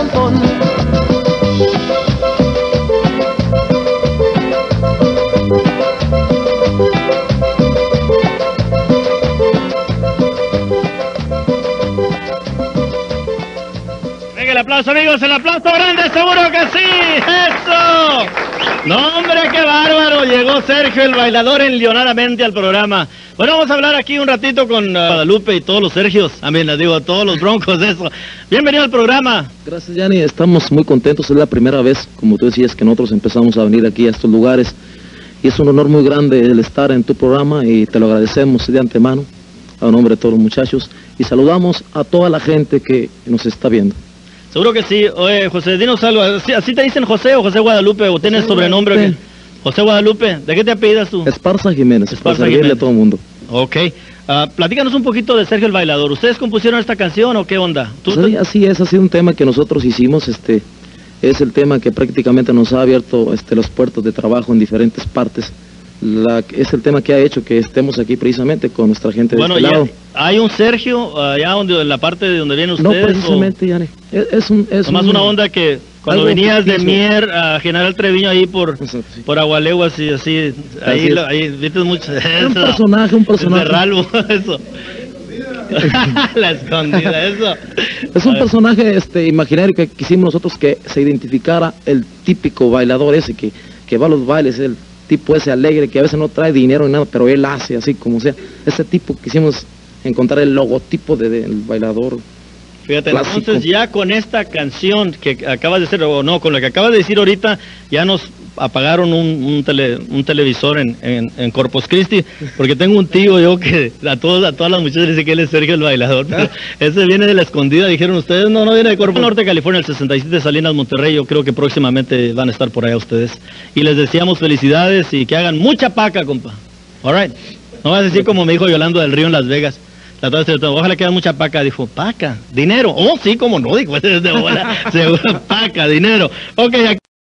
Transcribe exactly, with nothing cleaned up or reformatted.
corazón. Venga el aplauso, amigos, el aplauso grande, seguro que sí. ¡Eso! No, hombre, qué bárbaro. Llegó Sergio el bailador enlionadamente al programa. Bueno, vamos a hablar aquí un ratito con uh, Guadalupe y todos los Sergios. A mí les digo, todos los broncos de eso. Bienvenido al programa. Gracias, Yanni. Estamos muy contentos. Es la primera vez, como tú decías, que nosotros empezamos a venir aquí a estos lugares. Y es un honor muy grande el estar en tu programa y te lo agradecemos de antemano, a nombre de todos los muchachos. Y saludamos a toda la gente que nos está viendo. Seguro que sí. Oye, José, dinos algo. ¿Así, así te dicen José o José Guadalupe? ¿O tienes José sobrenombre? Guadalupe. José Guadalupe. ¿De qué te apellidas tú? Esparza Jiménez. Esparza para servirle Jiménez. a todo el mundo. Ok. Uh, platícanos un poquito de Sergio el Bailador. ¿Ustedes compusieron esta canción o qué onda? ¿Tú Pues, te... así es, ha sido un tema que nosotros hicimos. Este es el tema que prácticamente nos ha abierto este, los puertos de trabajo en diferentes partes. La, es el tema que ha hecho que estemos aquí precisamente con nuestra gente de Bueno, este ya, lado. ¿hay un Sergio allá donde, en la parte de donde vienen No, ustedes? precisamente, Yanni. Es, es un... Es Nomás un, una onda que cuando algo venías de ficticio. Mier a General Treviño ahí por, Exacto, sí. por Agualeguas y así, ahí, Así es. lo- ahí viste mucho. Es un eso. personaje, un personaje. De Ralvo, eso. La escondida, eso. Es A un ver. personaje este, imaginario que quisimos nosotros que se identificara el típico bailador ese que, que va a los bailes, el tipo ese alegre que a veces no trae dinero ni nada, pero él hace así como sea. Ese tipo quisimos encontrar el logotipo de- del bailador. Fíjate, Clásico. entonces ya con esta canción que acabas de hacer, o no, con lo que acabas de decir ahorita, ya nos apagaron un, un, tele- un televisor en, en, en Corpus Christi, porque tengo un tío yo que a todos a todas las muchachas le dice que él es Sergio el Bailador, pero ese viene de la escondida, dijeron ustedes, no, no viene de Corpus Norte, California, el sesenta y siete Salinas, Monterrey, yo creo que próximamente van a estar por allá ustedes, y les deseamos felicidades y que hagan mucha paca, compa, all right, no vas a decir como me dijo Yolando del Río en Las Vegas. La otra vez, ojalá que haya mucha paca, dijo, paca, dinero, oh sí, como no, dijo, de bola, seguro, paca, dinero, ok, aquí.